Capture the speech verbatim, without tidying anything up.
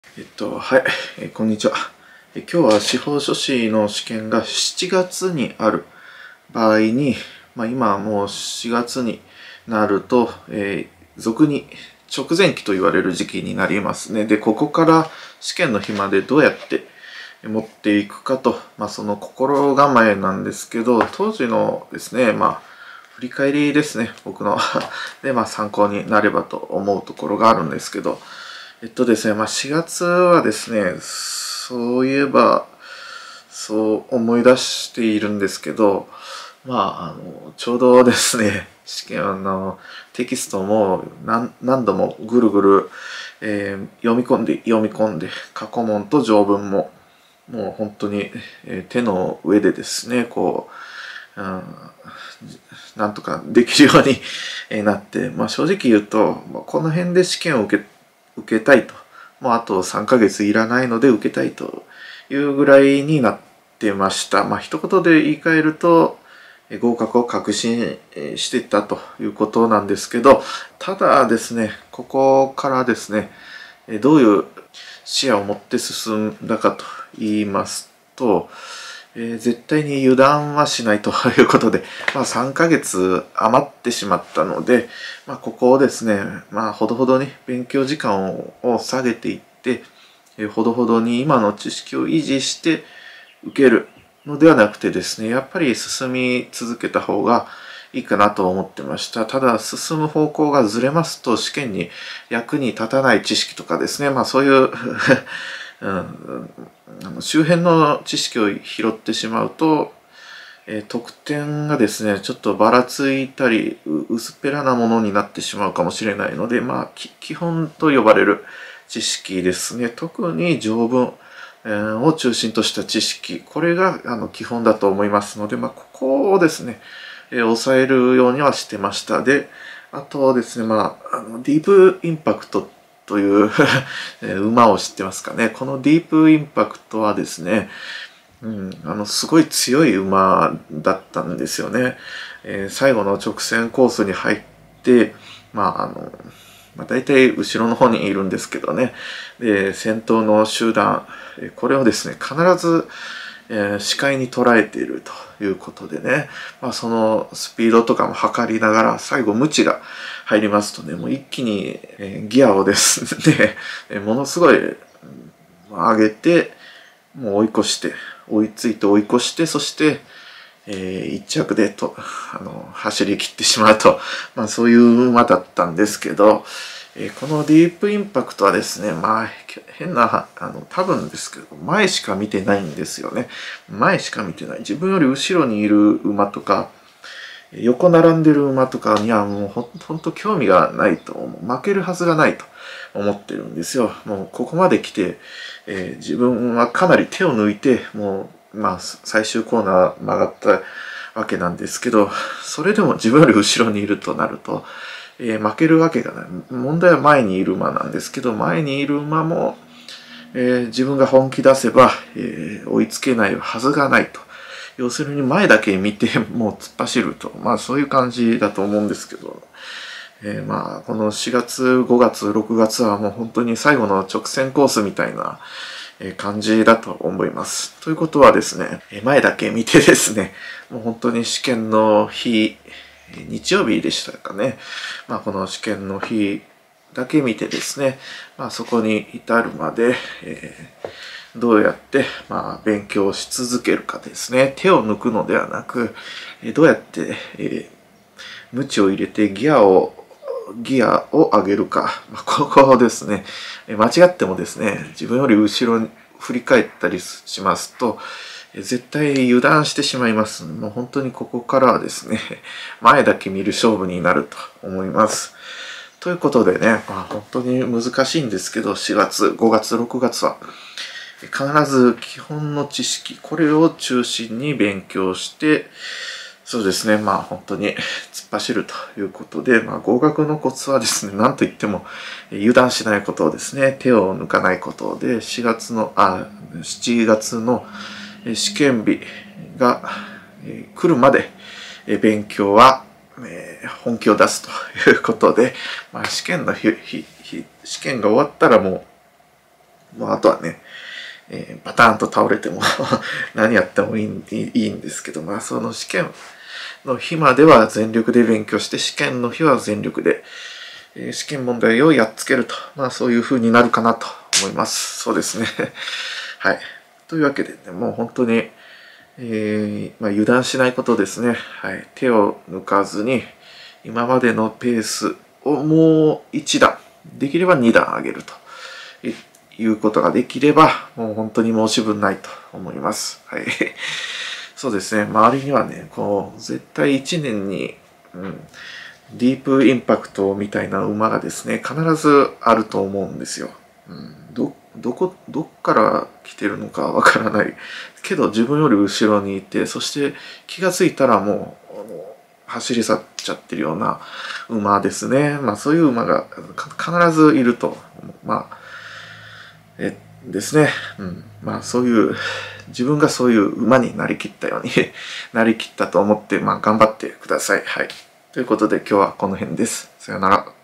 えっと、はい、えーこんにちは。えー今日は司法書士の試験がしちがつにある場合に、まあ、今はもうしがつになると、えー俗に直前期と言われる時期になりますね。で、ここから試験の日までどうやって持っていくかと、まあ、その心構えなんですけど、当時のですね、まあ、振り返りですね、僕ので、まあ、参考になればと思うところがあるんですけど、えっとですね、まあ、しがつはですね、そういえば、そう思い出しているんですけど、まあ、あの、ちょうどですね、試験のテキストも何何度もぐるぐる、えー読み込んで読み込んで、過去問と条文も、もう本当に、えー手の上でですね、こう、うん、なんとかできるようにえーなって、まあ、正直言うと、まあこの辺で試験を受け受けたいと、もうあとさんかげついらないので受けたいというぐらいになってました。まあ一言で言い換えると、えー合格を確信えーしていたということなんですけど、ただですね、ここからですね、えーどういう視野を持って進んだかと言いますと、えー絶対に油断はしないということで、まあ、さんかげつ余ってしまったので、まあ、ここをですね、まあ、ほどほどに勉強時間をを下げていって、えーほどほどに今の知識を維持して受けるのではなくてですね、やっぱり進み続けた方がいいかなと思ってました。ただ、進む方向がずれますと、試験に役に立たない知識とかですね、まあそういううん、あの周辺の知識を拾ってしまうと、えー得点がですね、ちょっとばらついたり、う薄っぺらなものになってしまうかもしれないので、まあ、き基本と呼ばれる知識ですね。特に条文、えーを中心とした知識、これがあの基本だと思いますので、まあ、ここをですね、えー抑えるようにはしてました。で、あとですね、まあ、あのディープインパクトというえー馬を知ってますかね。このディープインパクトはですね、うん、あの、すごい強い馬だったんですよね。えー最後の直線コースに入って、まあ、あの、まあ、大体後ろの方にいるんですけどね。で、先頭の集団、えーこれをですね、必ず、えー視界に捉えているということでね、まあ、そのスピードとかも測りながら、最後、無知が入りますとね、もう一気に、えーギアをですね、えーものすごいうん上げて、もう追い越して、追いついて追い越して、そして、えー、一着でと、あの、走り切ってしまうと、まあそういう馬だったんですけど、えーこのディープインパクトはですね、まあ変な、あの、多分ですけど、前しか見てないんですよね。前しか見てない。自分より後ろにいる馬とか、横並んでる馬とかにはもうほんほんと興味がないと思う。負けるはずがないと思ってるんですよ。もうここまで来て、えー自分はかなり手を抜いて、もう、まあ、最終コーナー曲がったわけなんですけど、それでも自分より後ろにいるとなると、えー負けるわけがない。問題は前にいる馬なんですけど、前にいる馬も、えー自分が本気出せば、えー追いつけないはずがないと。要するに前だけ見てもう突っ走ると。まあそういう感じだと思うんですけど、えーまあこのしがつ、ごがつ、ろくがつはもう本当に最後の直線コースみたいなえー感じだと思います。ということはですね、えー前だけ見てですね、もう本当に試験の日、えー日曜日でしたかね。まあこの試験の日だけ見てですね、まあそこに至るまで、えーどうやって、まあ、勉強し続けるかですね。手を抜くのではなく、えーどうやって、えー、無知を入れてギアを、ギアを上げるか。まあ、ここをですね、えー間違ってもですね、自分より後ろに振り返ったりしますと、えー絶対油断してしまいます。もう本当にここからはですね、前だけ見る勝負になると思います。ということでね、まあ、本当に難しいんですけど、しがつ、ごがつ、ろくがつは、必ず基本の知識、これを中心に勉強して、そうですね、まあ本当に突っ走るということで、まあ合格のコツはですね、なんといっても油断しないことをですね、手を抜かないことで、しがつの、あ、しちがつの試験日が来るまで勉強は本気を出すということで、まあ試験の日、日試験が終わったらもうもうあとはね、えー、バターンと倒れても何やってもいい、いいんですけど、まあその試験の日までは全力で勉強して、試験の日は全力で、えー、試験問題をやっつけると。まあそういう風になるかなと思います。そうですね。はい。というわけでね、もう本当に、えーまあ、油断しないことですね。はい。手を抜かずに、今までのペースをもう一段、できれば二段上げるということができれば、もう本当に申し分ないと思います。はい。そうですね。周りにはね、こう、絶対一年に、うん、ディープインパクトみたいな馬がですね、必ずあると思うんですよ。うん、ど、どこ、どっから来てるのかわからない。けど自分より後ろにいて、そして気がついたらもう、あの走り去っちゃってるような馬ですね。まあそういう馬が必ずいると。まあ、え、ですね。うん。まあそういう、自分がそういう馬になりきったようになりきったと思って、まあ頑張ってください。はい。ということで今日はこの辺です。さよなら。